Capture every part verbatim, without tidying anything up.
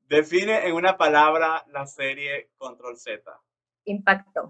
Define en una palabra la serie Control Z. Impacto.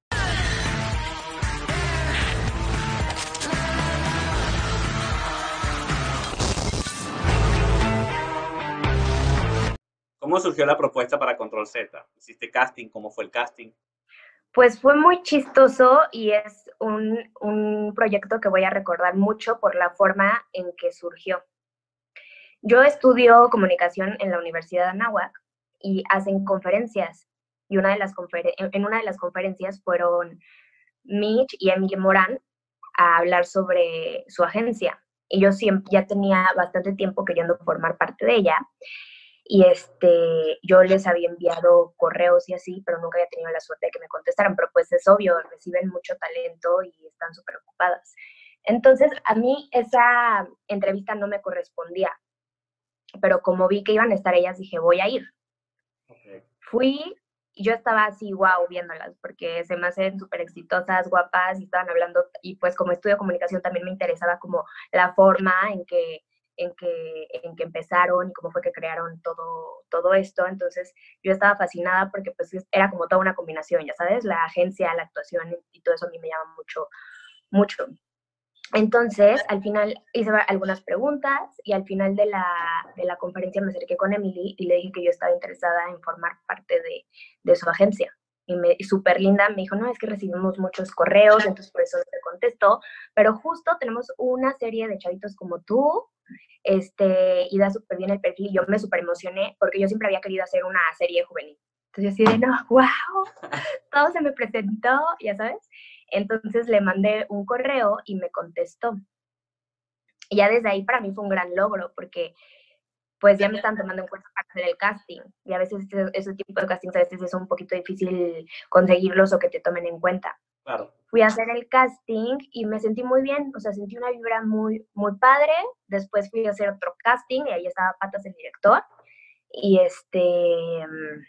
¿Cómo surgió la propuesta para Control Z? ¿Hiciste casting? ¿Cómo fue el casting? Pues fue muy chistoso y es un, un proyecto que voy a recordar mucho por la forma en que surgió. Yo estudio comunicación en la Universidad de Anáhuac y hacen conferencias. Y una de las conferen en una de las conferencias fueron Mitch y Emily Morán a hablar sobre su agencia. Y yo siempre, ya tenía bastante tiempo queriendo formar parte de ella. Y este, yo les había enviado correos y así, pero nunca había tenido la suerte de que me contestaran. Pero pues es obvio, reciben mucho talento y están súper ocupadas. Entonces, a mí esa entrevista no me correspondía, pero como vi que iban a estar ellas, dije, voy a ir. Okay. Fui y yo estaba así, wow, viéndolas, porque se me hacen súper exitosas, guapas, y estaban hablando, y pues como estudio comunicación también me interesaba como la forma en que, en que, en que empezaron y cómo fue que crearon todo, todo esto. Entonces yo estaba fascinada porque pues era como toda una combinación, ya sabes, la agencia, la actuación y todo eso a mí me llama mucho, mucho. Entonces, al final hice algunas preguntas y al final de la, de la conferencia me acerqué con Emily y le dije que yo estaba interesada en formar parte de, de su agencia. Y, me, y súper linda me dijo, no, es que recibimos muchos correos, entonces por eso no te contesto, pero justo tenemos una serie de chavitos como tú, este, y da súper bien el perfil, y yo me súper emocioné porque yo siempre había querido hacer una serie juvenil. Entonces yo así de, no, wow, todo se me presentó, ya sabes. Entonces le mandé un correo y me contestó. Y ya desde ahí para mí fue un gran logro, porque pues ya me están tomando en cuenta para hacer el casting. Y a veces ese, ese tipo de castings a veces es un poquito difícil conseguirlos o que te tomen en cuenta. Claro. Fui a hacer el casting y me sentí muy bien, o sea, sentí una vibra muy, muy padre. Después fui a hacer otro casting y ahí estaba Patas, el director. Y este,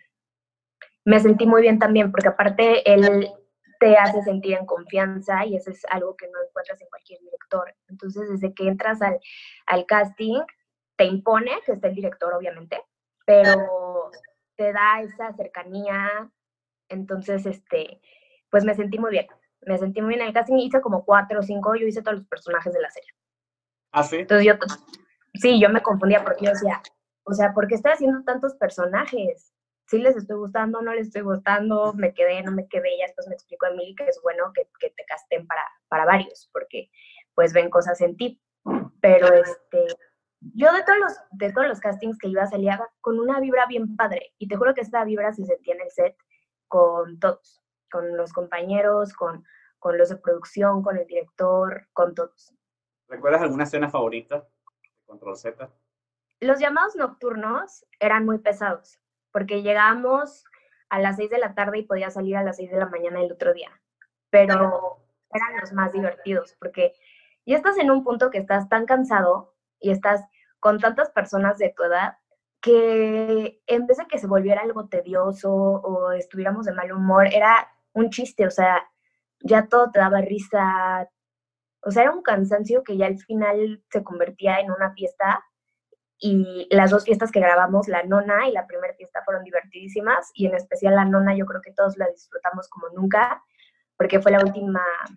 me sentí muy bien también, porque aparte él te hace sentir en confianza y eso es algo que no encuentras en cualquier director. Entonces, desde que entras al, al casting, te impone, que está el director, obviamente, pero te da esa cercanía. Entonces, este, pues me sentí muy bien. Me sentí muy bien en el casting. Hice como cuatro o cinco, yo hice todos los personajes de la serie. ¿Ah, sí? Entonces, yo, sí, yo me confundía porque yo decía, o sea, ¿por qué estoy haciendo tantos personajes? Sí les estoy gustando, no les estoy gustando, me quedé, no me quedé. Ya después me explicó Emily que es bueno que, que te casten para, para varios, porque pues ven cosas en ti. Pero este, yo de todos los, de todos los castings que iba salía con una vibra bien padre. Y te juro que esta vibra se sentía en el set con todos, con los compañeros, con, con los de producción, con el director, con todos. ¿Recuerdas alguna escena favorita de Control Z? Los llamados nocturnos eran muy pesados, porque llegábamos a las seis de la tarde y podía salir a las seis de la mañana el otro día, pero eran los más divertidos, porque ya estás en un punto que estás tan cansado y estás con tantas personas de tu edad que en vez de que se volviera algo tedioso o estuviéramos de mal humor, era un chiste, o sea, ya todo te daba risa, o sea, era un cansancio que ya al final se convertía en una fiesta. Y las dos fiestas que grabamos, la nona y la primera fiesta, fueron divertidísimas, y en especial la nona yo creo que todos la disfrutamos como nunca, porque fue la última,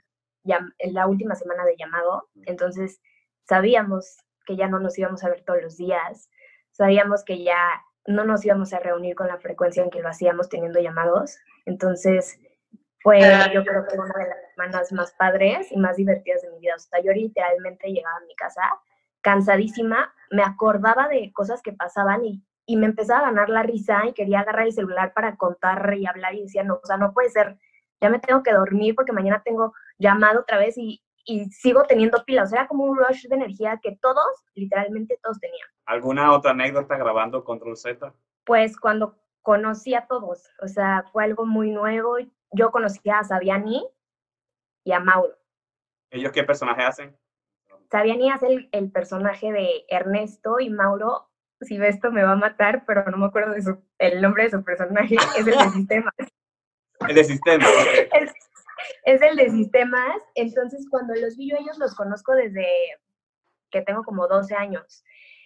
la última semana de llamado. Entonces sabíamos que ya no nos íbamos a ver todos los días, sabíamos que ya no nos íbamos a reunir con la frecuencia en que lo hacíamos teniendo llamados. Entonces fue, yo creo que una de las semanas más padres y más divertidas de mi vida. O sea, yo literalmente llegaba a mi casa cansadísima, me acordaba de cosas que pasaban y, y me empezaba a ganar la risa y quería agarrar el celular para contar y hablar y decía, no, o sea, no puede ser, ya me tengo que dormir porque mañana tengo llamado otra vez y, y sigo teniendo pilas. O sea, era como un rush de energía que todos, literalmente todos tenían. ¿Alguna otra anécdota grabando Control Z? Pues cuando conocí a todos, o sea, fue algo muy nuevo. Yo conocí a Saviani y a Mauro. ¿Ellos qué personaje hacen? Saviani hace el, el personaje de Ernesto y Mauro, si ves esto me va a matar, pero no me acuerdo de su, el nombre de su personaje, es el de sistemas. El de sistemas, ok. Es, es el de sistemas. Entonces cuando los vi yo, ellos los conozco desde que tengo como doce años.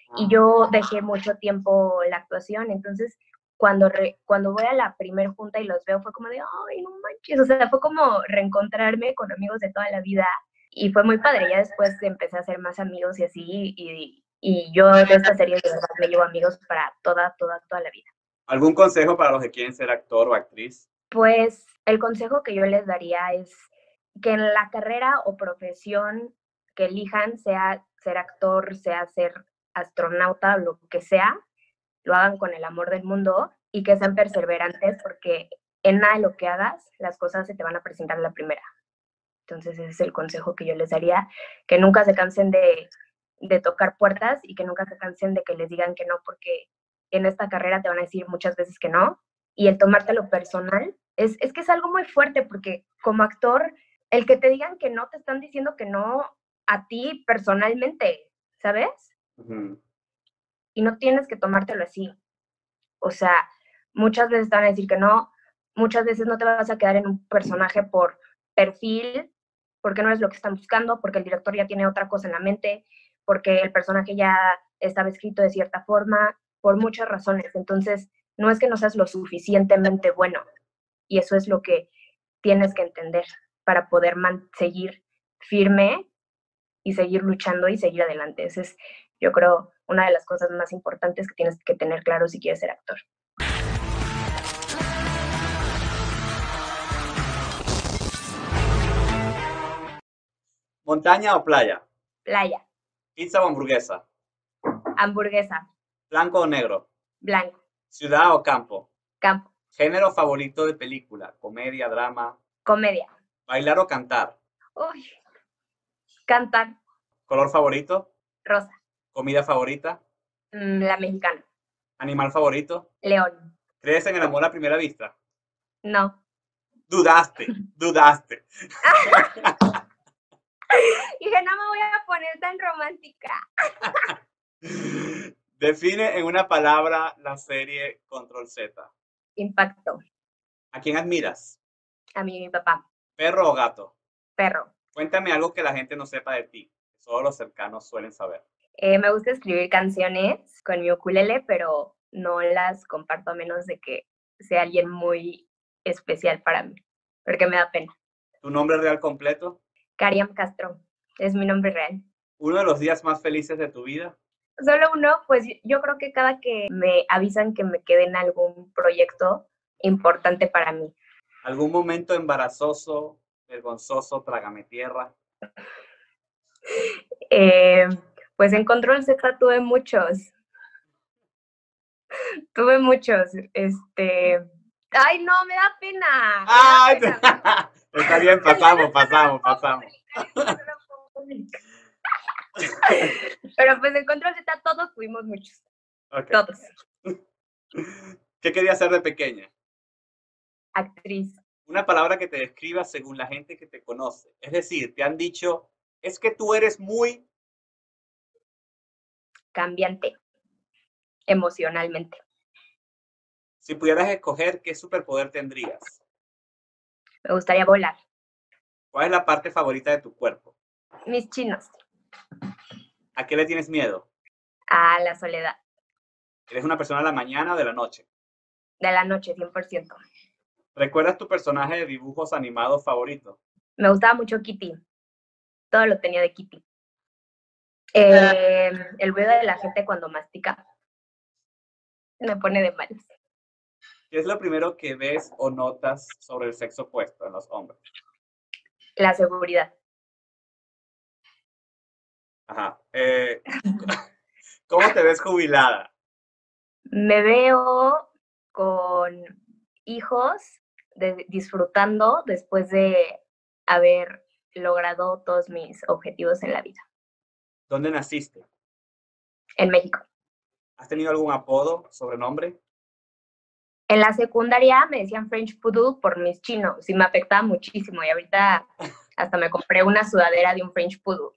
y yo dejé mucho tiempo la actuación, entonces cuando, re, cuando voy a la primer junta y los veo fue como de, ay, no manches, o sea, fue como reencontrarme con amigos de toda la vida y fue muy padre, ya después empecé a hacer más amigos y así, y, y yo de esta serie de verdad me llevo amigos para toda, toda, toda la vida. ¿Algún consejo para los que quieren ser actor o actriz? Pues el consejo que yo les daría es que en la carrera o profesión que elijan, sea ser actor, sea ser astronauta, lo que sea, lo hagan con el amor del mundo y que sean perseverantes, porque en nada de lo que hagas, las cosas se te van a presentar a la primera. Entonces ese es el consejo que yo les daría, que nunca se cansen de, de tocar puertas y que nunca se cansen de que les digan que no, porque en esta carrera te van a decir muchas veces que no, y el tomártelo personal es, es que es algo muy fuerte, porque como actor, el que te digan que no, te están diciendo que no a ti personalmente, ¿sabes? Uh-huh. Y no tienes que tomártelo así. O sea, muchas veces te van a decir que no, muchas veces no te vas a quedar en un personaje por perfil, porque no es lo que están buscando, porque el director ya tiene otra cosa en la mente, porque el personaje ya estaba escrito de cierta forma, por muchas razones. Entonces, no es que no seas lo suficientemente bueno, y eso es lo que tienes que entender para poder seguir firme y seguir luchando y seguir adelante. Esa es, yo creo, una de las cosas más importantes que tienes que tener claro si quieres ser actor. ¿Montaña o playa? Playa. ¿Pizza o hamburguesa? Hamburguesa. ¿Blanco o negro? Blanco. ¿Ciudad o campo? Campo. ¿Género favorito de película? ¿Comedia, drama? Comedia. ¿Bailar o cantar? Uy. Cantar. ¿Color favorito? Rosa. ¿Comida favorita? Mm, la mexicana. ¿Animal favorito? León. ¿Crees en el amor a primera vista? No. Dudaste, dudaste. Dije, no me voy a poner tan romántica. Define en una palabra la serie Control Z. Impacto. ¿A quién admiras? A mí y mi papá. ¿Perro o gato? Perro. Cuéntame algo que la gente no sepa de ti, que solo los cercanos suelen saber. Eh, me gusta escribir canciones con mi ukulele, pero no las comparto a menos de que sea alguien muy especial para mí, porque me da pena. ¿Tu nombre real completo? Kariam Castro, es mi nombre real. ¿Uno de los días más felices de tu vida? Solo uno, pues yo creo que cada que me avisan que me quede en algún proyecto importante para mí. ¿Algún momento embarazoso, vergonzoso, trágame tierra? Eh, pues en Control Z tuve muchos. Tuve muchos. Este. ¡Ay, no! Me da pena. ¡Ay! Me da pena. Está bien, pasamos, pasamos, pasamos. Pero pues en Control Z todos fuimos muchos. Okay. Todos. ¿Qué querías ser de pequeña? Actriz. Una palabra que te describa según la gente que te conoce. Es decir, te han dicho, es que tú eres muy... Cambiante. Emocionalmente. Si pudieras escoger, ¿qué superpoder tendrías? Me gustaría volar. ¿Cuál es la parte favorita de tu cuerpo? Mis chinos. ¿A qué le tienes miedo? A la soledad. ¿Eres una persona de la mañana o de la noche? De la noche, cien por ciento. ¿Recuerdas tu personaje de dibujos animados favorito? Me gustaba mucho Kitty. Todo lo tenía de Kitty. Eh, el ruido de la gente cuando mastica me pone de malas. ¿Qué es lo primero que ves o notas sobre el sexo opuesto en los hombres? La seguridad. Ajá. Eh, ¿Cómo te ves jubilada? Me veo con hijos de, disfrutando después de haber logrado todos mis objetivos en la vida. ¿Dónde naciste? En México. ¿Has tenido algún apodo, sobrenombre? En la secundaria me decían French Poodle por mis chinos y me afectaba muchísimo. Y ahorita hasta me compré una sudadera de un French Poodle.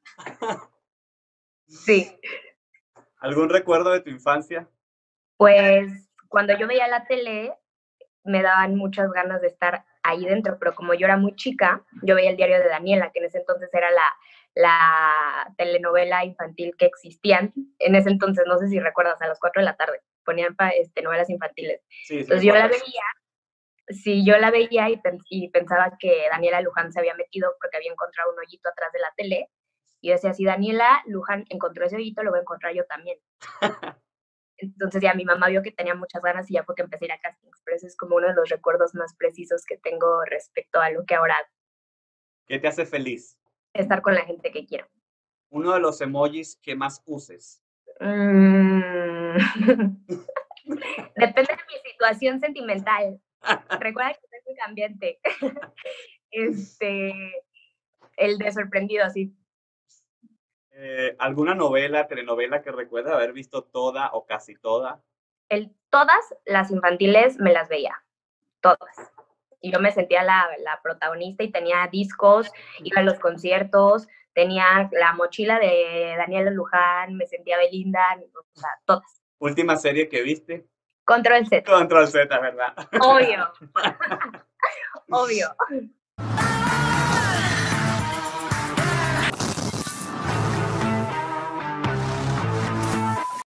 Sí. ¿Algún recuerdo de tu infancia? Pues cuando yo veía la tele, me daban muchas ganas de estar ahí dentro, pero como yo era muy chica, yo veía el diario de Daniela, que en ese entonces era la, la telenovela infantil que existían. En ese entonces, no sé si recuerdas, a las cuatro de la tarde ponían este, novelas infantiles. Sí, sí, entonces yo la veía, sí, yo la veía y, pens y pensaba que Daniela Luján se había metido porque había encontrado un hoyito atrás de la tele. Y yo decía, si Daniela Luján encontró ese hoyito, lo voy a encontrar yo también. Entonces ya mi mamá vio que tenía muchas ganas y ya fue que empecé a ir a castings. Pero ese es como uno de los recuerdos más precisos que tengo respecto a lo que ahora hago. ¿Qué te hace feliz? Estar con la gente que quiero. Uno de los emojis que más uses. Mm. Depende de mi situación sentimental. Recuerda que soy muy cambiante. Este, el de sorprendido, sí. Eh, ¿Alguna novela, telenovela que recuerdas haber visto toda o casi toda? El, todas las infantiles me las veía, todas. Y yo me sentía la, la protagonista y tenía discos, iba a los conciertos, tenía la mochila de Daniela Luján, me sentía Belinda, o sea, todas. ¿Última serie que viste? Control Z. Control Z, ¿verdad? Obvio. Obvio.